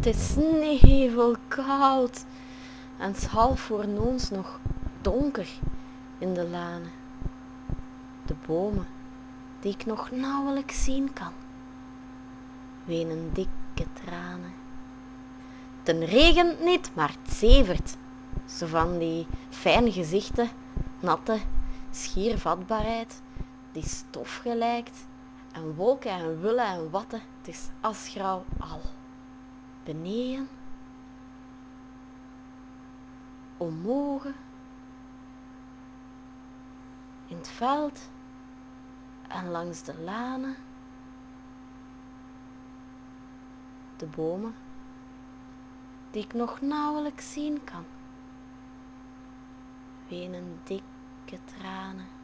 Het is nevelkoud en 's half voor noons nog donker in de lanen. De bomen, die ik nog nauwelijks zien kan, wenen dikke tranen. Het regent niet, maar het zevert. Zo van die fijn gezichten, natte schiervatbaarheid, die stof gelijkt. En wolken en wullen en watten, het is asgrauw al. Beneden, omhoog, in het veld en langs de lanen. De bomen, die ik nog nauwelijks zien kan, wenen dikke tranen.